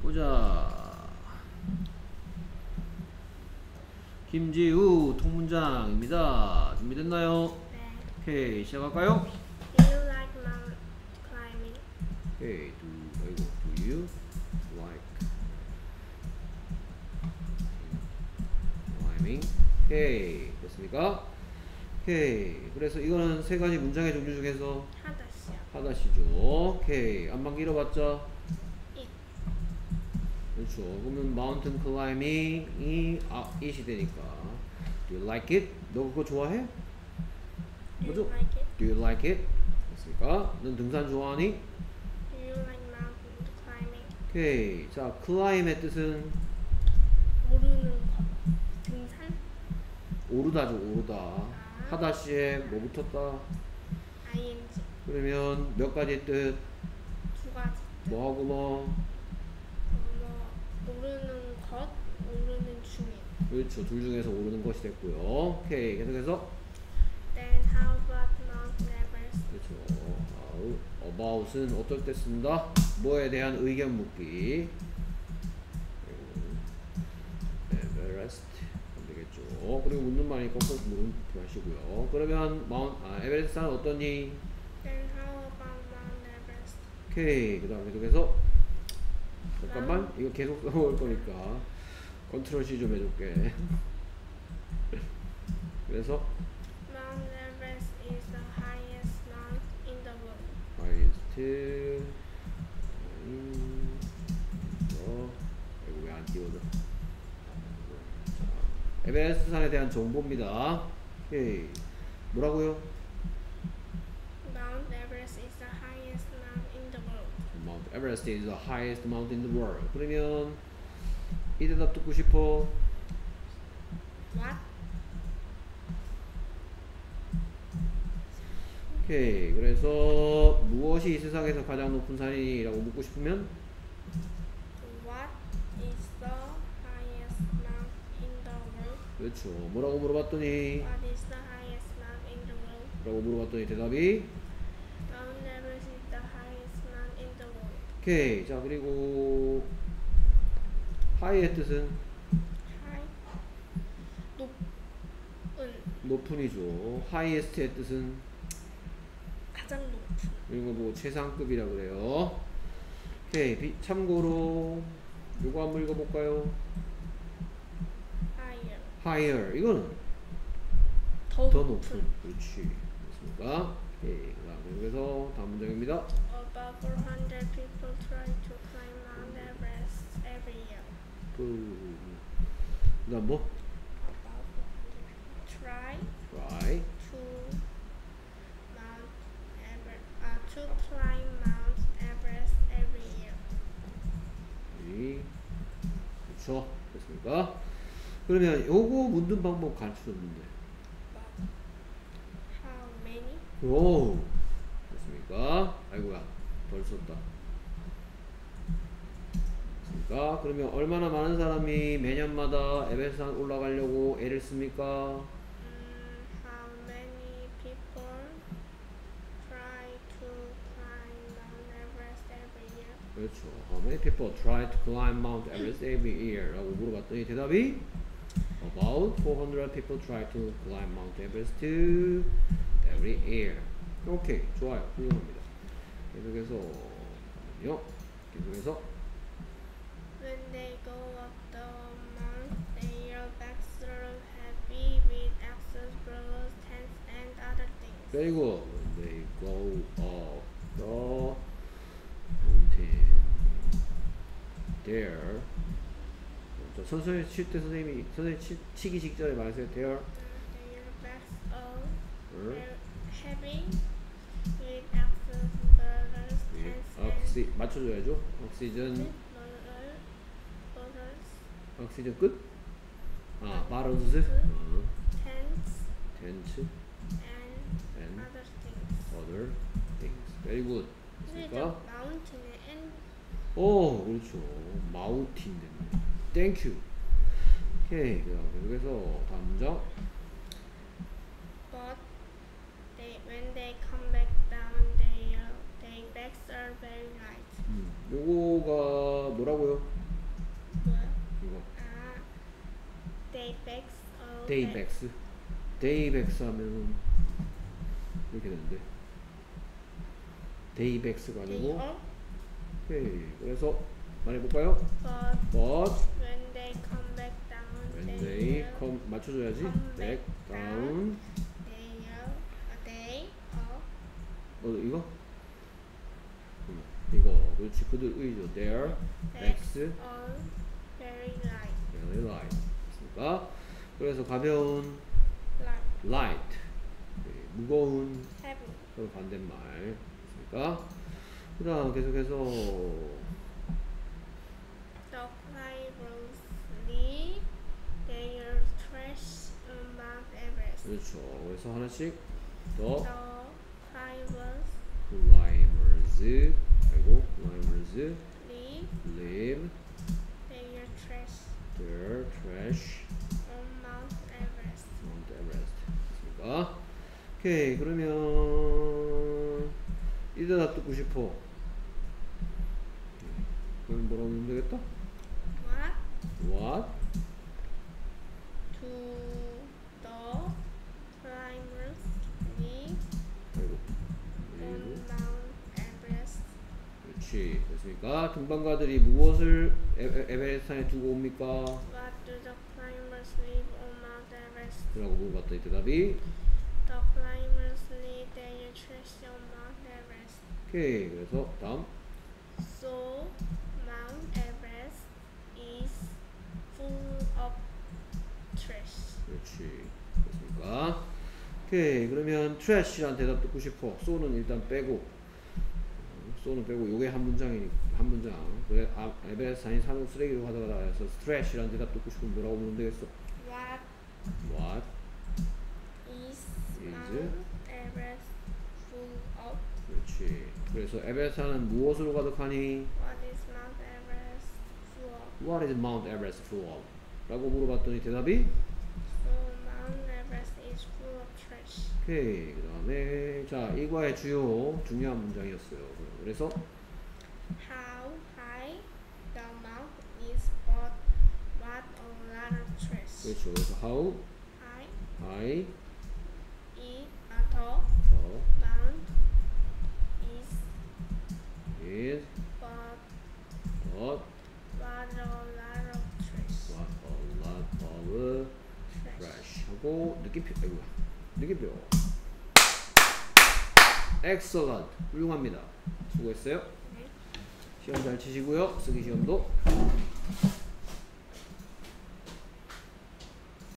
보자. 김지우 통문장입니다. 준비됐나요? 네. 오케이, 시작할까요? Do you like mountain climbing? 오케이, do you like climbing? 오케이, 됐습니까? 오케이, 그래서 이거는 세 가지 문장의 종류 중에서 하다시요. 하나시죠. 오케이, 안만 길어봤자 It. 그렇죠. 그러면 mountain climbing이 it이 되니까 do you like it? 너 그거 좋아해? Do 뭐죠? you like it? Do you like it? 됐습니까? 넌 등산 좋아하니? Do you like mountain climbing? 오케이. 자, climb의 뜻은 오르는 것. 등산? 오르다죠. 오르다. 하다시에 뭐 붙었다? ing. 그러면 몇 가지 뜻? 두 가지. 뭐하고 뭐? 오르는 것, 오르는 중에. 그렇죠. 둘 중에서 오르는 것이 됐고요. 오케이. 계속해서 Then how about Mount Everest? 그렇죠. about은 어떨 때 쓴다? 뭐에 대한 의견 묻기. 에베레스트 안 되겠죠. 그리고 묻는 말이니까 꼭 물음표하시고요. 그러면 에베레스트는 어떠니? Then how about Mount Everest? 오케이. 그 다음에 계속해서 잠깐만 이거 계속 써올 거니까 컨트롤 C 좀 해줄게. 그래서 Mount Everest is the highest mount in the world. highest 이거 왜 안 띄워져? 자, 에베레스트 산에 대한 정보입니다. 오케이. 뭐라고요? Mount Everest is the highest mount in the world. Mount Everest is the highest mountain in the world. 그러면 이 대답 듣고 싶어. What? 오케이. 그래서 무엇이 이 세상에서 가장 높은 산이라고 묻고 싶으면 What is the highest mount in the world? 그렇죠. 뭐라고 물어봤더니 What is the highest mount in the world? 라고 물어봤더니 대답이 Mount Everest is the highest mount in the world. 오케이. 자, 그리고 high의 뜻은 High. 높은. 높은이죠. highest의 뜻은 가장 높은. 이런 거 보고 최상급이라 그래요. 오케이. 참고로 요거 한번 읽어볼까요? Higher. higher. 이거는 더 더 높은. 높은. 그렇지. 됐습니까? 오케이. 그 다음에 그래서 다음 문장입니다. About 400 people try to climb Mount Everest every year. 그 다음 뭐? About 400 try try. to climb Mount Everest every year. 그렇죠. 됐습니까? 그러면 요거 묻는 방법 가르쳐줬는데. How many? 오, 됐습니까? 아이고야, 덜 썼다. 됐습니까? 그러면 얼마나 많은 사람이 매년마다 에베레스트 산 올라가려고 애를 씁니까? How many people try to climb Mount Everest every year? 그렇죠. How many people try to climb Mount Everest every year? 라고 물어봤더니 대답이 About 400 people try to climb Mount Everest every year. 오케이, 좋아요. 훌륭합니다. 계속해서 When they go up the mount, their backs are heavy with axes, broughs, tents, and other things. very good. When they go up the mountain there. 자, 선생님 칠 때 선생님 치기 직전에 말하세요. There Their backs are are heavy with axes, broughs, tents, and 맞춰줘야죠. 옥시전 옥시전 끝. 바로스 tents, 텐츠 and other things. other things. very good. 됐습니까? mountain에 and 오, 그렇죠. 마우틴 됩니다. Thank you. 오케이. 그래서 다음 문장. but when they come back down, their backs are very light. 요거가 뭐라고요? 뭐야? 이거 아, daybacks. 데이백스. 데이백스 하면은 이렇게 되는데 데이백스가 아니고 오케이. 그래서 말해볼까요? But But when they come back down, when they they will come 맞춰줘야지. come back back down. they 이거? 이거 그렇지. 그들 의죠. Their backs are very light. very light. 됐습니까? 그래서 가벼운 light. 무거운 Heavy. 서로 반대말. 됐습니까? 그 다음 계속해서 The climbers leave their trash on Mount Everest. 그렇죠. 그래서 하나씩 The 더 climbers climbers leave leave their trash their trash on Mount Everest. Mount Everest. 됐습니까? 오케이. 그러면 이대다 듣고 싶어. 그럼 뭐라고 하면 되겠다? What What do the climbers leave 아이고 on 그리고 Mount Everest? 그렇지. 됐습니까? 등반가들이 무엇을 에베레스트에 두고 옵니까? What do the climbers leave on Mount Everest? 라고 물어봤더니 대답이 The climbers leave their trash on Mount Everest. 오케이. 그래서 다음 So Mount Everest is full of trash. 그렇지. 됐습니까? 오케이. 그러면 trash란 대답 듣고 싶어. so는 일단 빼고 so는 빼고 요게 한 문장이니 한 문장. 그래 에베레스트 산이 산을 쓰레기로 가져가다 해서 trash란 대답 듣고 싶으면 뭐라고 물으면 되겠어? What What is is Mount Everest full of? 그렇지. 그래서 에베레스트는 무엇으로 가득하니? What is Mount Everest full of? What is Mount Everest full of? 라고 물어봤더니 대답이 So Mount Everest is full of trash. 오케이. 그 다음에 자 이과의 주요 중요한 문장이었어요. 그래서 How high the mount is, but what a lot of trash. 그렇죠. 그래서 how High high is the mount is, is but what what a lot of trash. what a lot of trash 하고 느낌표 아이고 느낌표 excellent 훌륭합니다. 수고했어요. 네. 시험 잘 치시고요. 쓰기 시험도